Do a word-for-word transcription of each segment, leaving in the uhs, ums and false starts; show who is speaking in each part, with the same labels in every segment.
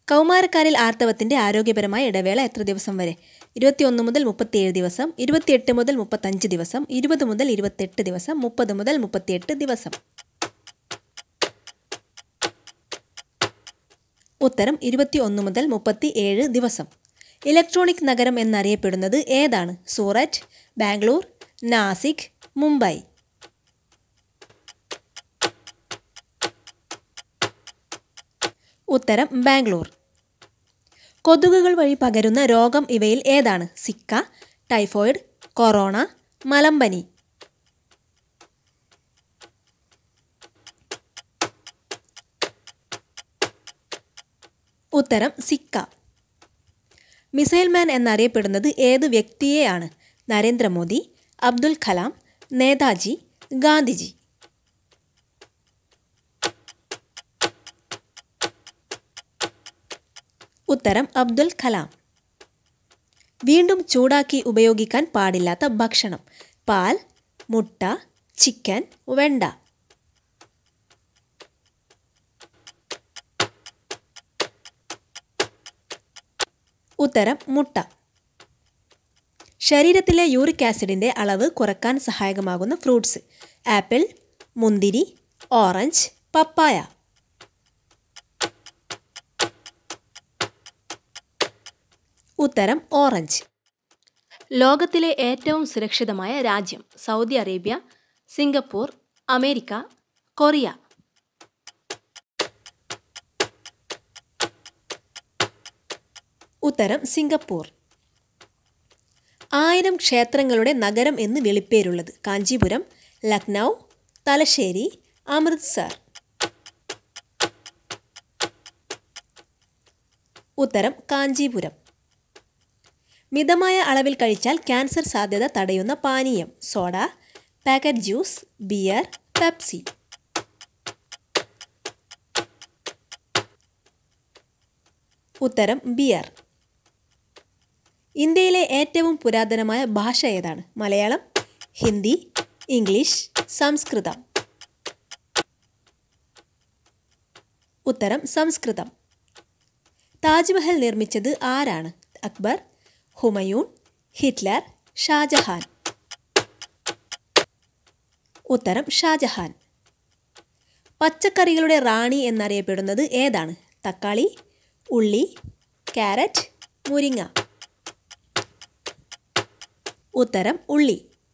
Speaker 1: കൗമാരക്കാരിൽ ആർത്തവത്തിൻ്റെ ആരോഗ്യപരമായ ഇടവേള എത്ര ദിവസം വരെ? ഇരുപത്തിയൊന്ന് മുതൽ മുപ്പത്തിയേഴ് ദിവസം, ഇരുപത്തിയെട്ട് മുതൽ മുപ്പത്തഞ്ച് ദിവസം, ഇരുപത് മുതൽ ഇരുപത്തെട്ട് ദിവസം, മുപ്പത് മുതൽ മുപ്പത്തിയെട്ട് ദിവസം. ഉത്തരം ഇരുപത്തിയൊന്ന് മുതൽ മുപ്പത്തി ഏഴ് ദിവസം. ഇലക്ട്രോണിക് നഗരം എന്നറിയപ്പെടുന്നത് ഏതാണ്? സൂററ്റ്, ബാംഗ്ലൂർ, നാസിക്, മുംബൈ. ഉത്തരം ബാംഗ്ലൂർ. കൊതുകുകൾ വഴി പകരുന്ന രോഗം ഇവയിൽ ഏതാണ്? സിക്ക, ടൈഫോയിഡ്, കൊറോണ, മലമ്പനി. ഉത്തരം സിക്ക. മിസൈൽ മാൻ എന്നറിയപ്പെടുന്നത് ഏത് വ്യക്തിയെയാണ്? നരേന്ദ്രമോദി, അബ്ദുൽ കലാം, നേതാജി, ഗാന്ധിജി. ഉത്തരം അബ്ദുൽ കലാം. വീണ്ടും ചൂടാക്കി ഉപയോഗിക്കാൻ പാടില്ലാത്ത ഭക്ഷണം: പാൽ, മുട്ട, ചിക്കൻ, വെണ്ട. ഉത്തരം മുട്ട. ശരീരത്തിലെ യൂറിക് ആസിഡിൻ്റെ അളവ് കുറയ്ക്കാൻ സഹായകമാകുന്ന ഫ്രൂട്ട്സ്: ആപ്പിൾ, മുന്തിരി, ഓറഞ്ച്, പപ്പായ. ഉത്തരം ഓറഞ്ച്. ലോകത്തിലെ ഏറ്റവും സുരക്ഷിതമായ രാജ്യം: Saudi Arabia, Singapore, America, Korea. ഉത്തരം സിംഗപ്പൂർ. ആയിരം ക്ഷേത്രങ്ങളുടെ നഗരം എന്ന് വിളിപ്പേരുള്ളത്: കാഞ്ചീപുരം, ലക്നൗ, തലശ്ശേരി, അമൃത്സർ. ഉത്തരം കാഞ്ചീപുരം. മിതമായ അളവിൽ കഴിച്ചാൽ ക്യാൻസർ സാധ്യത തടയുന്ന പാനീയം: soda, packet juice, beer, Pepsi. ഉത്തരം ബിയർ. ഇന്ത്യയിലെ ഏറ്റവും പുരാതനമായ ഭാഷ ഏതാണ്? മലയാളം, ഹിന്ദി, ഇംഗ്ലീഷ്, സംസ്കൃതം. ഉത്തരം സംസ്കൃതം. താജ്മഹൽ നിർമ്മിച്ചത് ആരാണ്? അക്ബർ, ഹുമയൂൺ, ഹിറ്റ്ലർ, ഷാജഹാൻ. ഉത്തരം ഷാജഹാൻ. പച്ചക്കറികളുടെ റാണി എന്നറിയപ്പെടുന്നത് ഏതാണ്? തക്കാളി, ഉള്ളി, ക്യാരറ്റ്, മുരിങ്ങ. ഉത്തരം ഉള്ളി.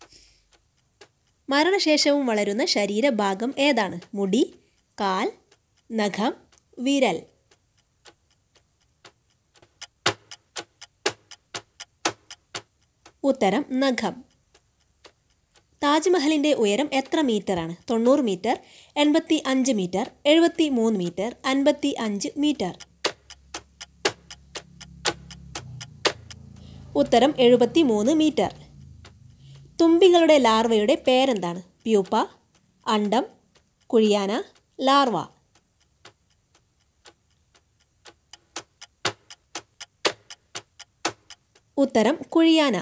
Speaker 1: മരണശേഷവും വളരുന്ന ശരീരഭാഗം ഏതാണ്? മുടി, കാൽ, നഖം, വിരൽ. ഉത്തരം നഖം. താജ്മഹലിൻ്റെ ഉയരം എത്ര മീറ്ററാണ്? തൊണ്ണൂറ് മീറ്റർ, എൺപത്തി അഞ്ച് മീറ്റർ, എഴുപത്തി മൂന്ന് മീറ്റർ, അൻപത്തി അഞ്ച് മീറ്റർ. ഉത്തരം എഴുപത്തി മൂന്ന് മീറ്റർ. തുമ്പികളുടെ ലാർവയുടെ പേരെന്താണ്? പ്യൂപ്പ, അണ്ടം, കുഴിയാന, ലാർവ. ഉത്തരം കുഴിയാന.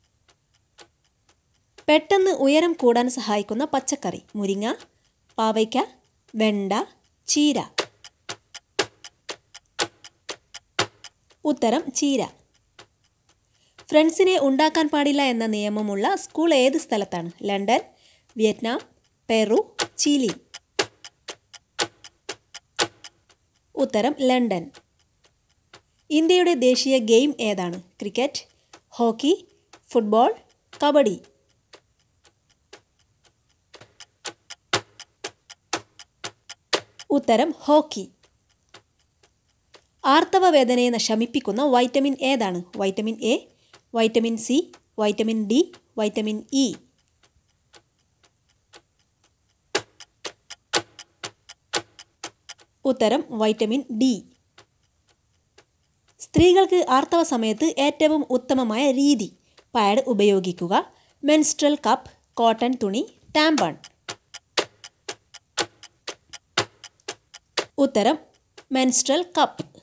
Speaker 1: പെട്ടെന്ന് ഉയരം കൂടാൻ സഹായിക്കുന്ന പച്ചക്കറി: മുരിങ്ങ, പാവയ്ക്ക, വെണ്ട, ചീര. ഉത്തരം ചീര. ഫ്രണ്ട്സിനെ ഉണ്ടാക്കാൻ പാടില്ല എന്ന നിയമമുള്ള സ്കൂൾ ഏത് സ്ഥലത്താണ്? London, Vietnam, Peru, Chile. ഉത്തരം ലണ്ടൻ. ഇന്ത്യയുടെ ദേശീയ ഗെയിം ഏതാണ്? Cricket, hockey, football, kabaddi. ഉത്തരം ഹോക്കി. ആർത്തവ വേദനയെ ശമിപ്പിക്കുന്ന വൈറ്റമിൻ ഏതാണ്? Vitamin A, vitamin C, vitamin D, vitamin E. ഉത്തരം വൈറ്റമിൻ ഡി. സ്ത്രീകൾക്ക് ആർത്തവ സമയത്ത് ഏറ്റവും ഉത്തമമായ രീതി: പാഡ് ഉപയോഗിക്കുക, മെൻസ്ട്രൽ കപ്പ്, കോട്ടൺ തുണി, ടാമ്പൺ. ഉത്തരം മെൻസ്ട്രൽ കപ്പ്.